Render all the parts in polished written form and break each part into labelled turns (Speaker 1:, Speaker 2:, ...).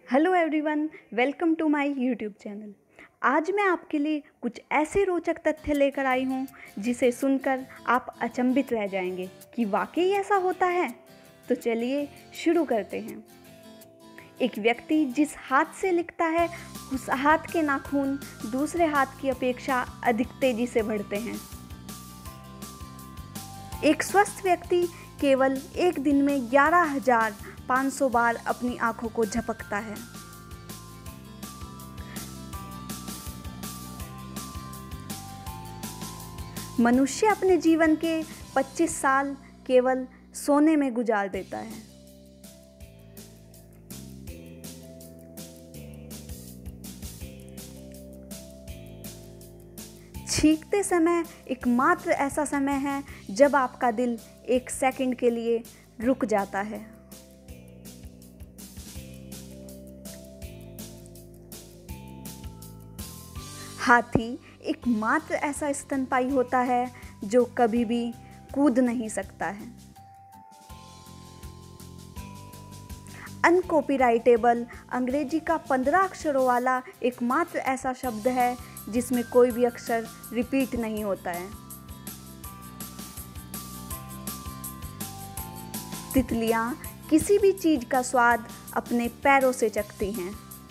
Speaker 1: Hello everyone, welcome to my YouTube channel. आज मैं आपके लिए कुछ ऐसे रोचक तथ्य लेकर आई हूँ जिसे सुनकर आप अचंभित रह जाएंगे कि वाकई ऐसा होता है। तो चलिए शुरू करते हैं। एक व्यक्ति जिस हाथ से लिखता है उस हाथ के नाखून दूसरे हाथ की अपेक्षा अधिक तेजी से बढ़ते हैं। एक स्वस्थ व्यक्ति केवल एक दिन में 11,500 बार अपनी आंखों को झपकता है। मनुष्य अपने जीवन के 25 साल केवल सोने में गुजार देता है। छींकते समय एकमात्र ऐसा समय है जब आपका दिल एक सेकंड के लिए रुक जाता है। हाथी एकमात्र ऐसा स्तनपायी होता है जो कभी भी कूद नहीं सकता है। अनकॉपीराइटेबल अंग्रेजी का 15 अक्षरों वाला एकमात्र ऐसा शब्द है जिसमें कोई भी अक्षर रिपीट नहीं होता है। तितलियां किसी भी चीज का स्वाद अपने पैरों से चखती हैं।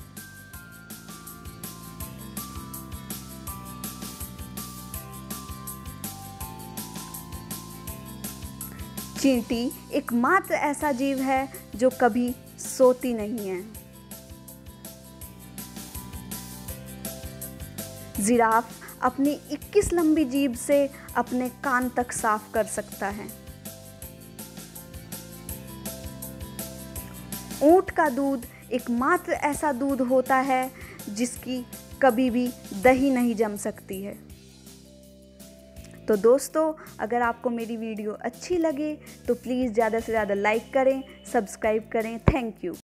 Speaker 1: चींटी एकमात्र ऐसा जीव है जो कभी सोती नहीं है। जिराफ अपनी 21 लंबी जीभ से अपने कान तक साफ कर सकता है। ऊंट का दूध एकमात्र ऐसा दूध होता है जिसकी कभी भी दही नहीं जम सकती है। तो दोस्तों, अगर आपको मेरी वीडियो अच्छी लगे तो प्लीज़ ज़्यादा से ज़्यादा लाइक करें, सब्सक्राइब करें। Thank you.